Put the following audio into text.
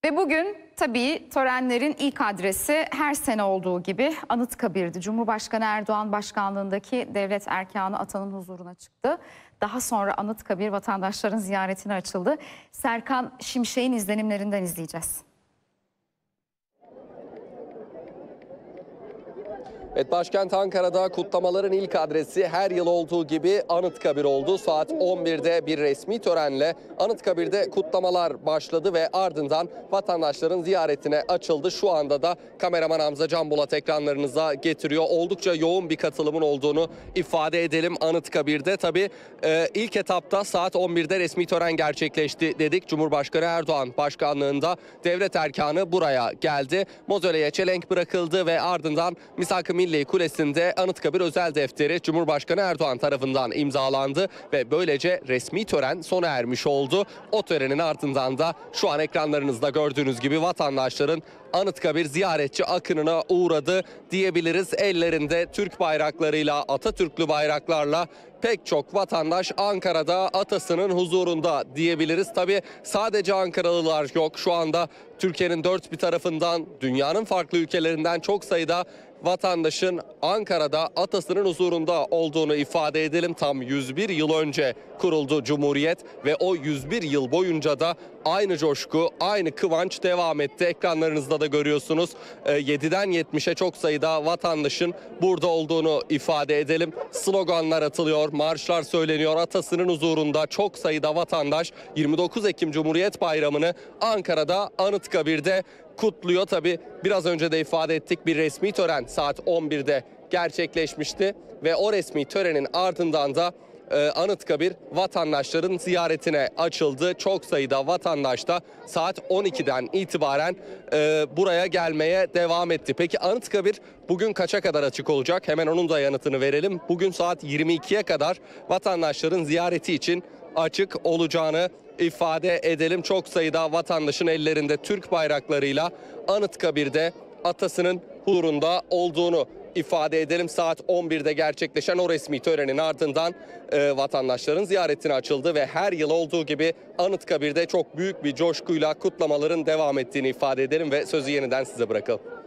Ve bugün tabii törenlerin ilk adresi her sene olduğu gibi Anıtkabir'di. Cumhurbaşkanı Erdoğan başkanlığındaki devlet erkanı atanın huzuruna çıktı. Daha sonra Anıtkabir vatandaşların ziyaretine açıldı. Serkan Şimşek'in izlenimlerinden izleyeceğiz. Evet, başkent Ankara'da kutlamaların ilk adresi her yıl olduğu gibi Anıtkabir oldu. Saat 11'de bir resmi törenle Anıtkabir'de kutlamalar başladı ve ardından vatandaşların ziyaretine açıldı. Şu anda da kameraman Hamza Can Bulat ekranlarınıza getiriyor. Oldukça yoğun bir katılımın olduğunu ifade edelim Anıtkabir'de. Tabii ilk etapta saat 11'de resmi tören gerçekleşti dedik. Cumhurbaşkanı Erdoğan başkanlığında devlet erkanı buraya geldi. Mozoleye çelenk bırakıldı ve ardından Misak-ı Milli Kulesi'nde Anıtkabir özel defteri Cumhurbaşkanı Erdoğan tarafından imzalandı ve böylece resmi tören sona ermiş oldu. O törenin ardından da şu an ekranlarınızda gördüğünüz gibi vatandaşların Anıtkabir ziyaretçi akınına uğradı diyebiliriz. Ellerinde Türk bayraklarıyla, Atatürklü bayraklarla pek çok vatandaş Ankara'da atasının huzurunda diyebiliriz. Tabii sadece Ankaralılar yok. Şu anda Türkiye'nin dört bir tarafından, dünyanın farklı ülkelerinden çok sayıda vatandaşın Ankara'da atasının huzurunda olduğunu ifade edelim. Tam 101 yıl önce kuruldu Cumhuriyet ve o 101 yıl boyunca da aynı coşku, aynı kıvanç devam etti. Ekranlarınızda da görüyorsunuz. 7'den 70'e çok sayıda vatandaşın burada olduğunu ifade edelim. Sloganlar atılıyor, marşlar söyleniyor. Atasının huzurunda çok sayıda vatandaş 29 Ekim Cumhuriyet Bayramı'nı Ankara'da Anıtkabir'de kutluyor. Tabii biraz önce de ifade ettik, bir resmi tören saat 11'de gerçekleşmişti ve o resmi törenin ardından da Anıtkabir vatandaşların ziyaretine açıldı. Çok sayıda vatandaş da saat 12'den itibaren buraya gelmeye devam etti. Peki Anıtkabir bugün kaça kadar açık olacak? Hemen onun da yanıtını verelim. Bugün saat 22'ye kadar vatandaşların ziyareti için açık olacağını ifade edelim. Çok sayıda vatandaşın ellerinde Türk bayraklarıyla Anıtkabir'de atasının huzurunda olduğunu ifade edelim. Saat 11'de gerçekleşen o resmi törenin ardından vatandaşların ziyaretine açıldı ve her yıl olduğu gibi Anıtkabir'de çok büyük bir coşkuyla kutlamaların devam ettiğini ifade edelim ve sözü yeniden size bırakalım.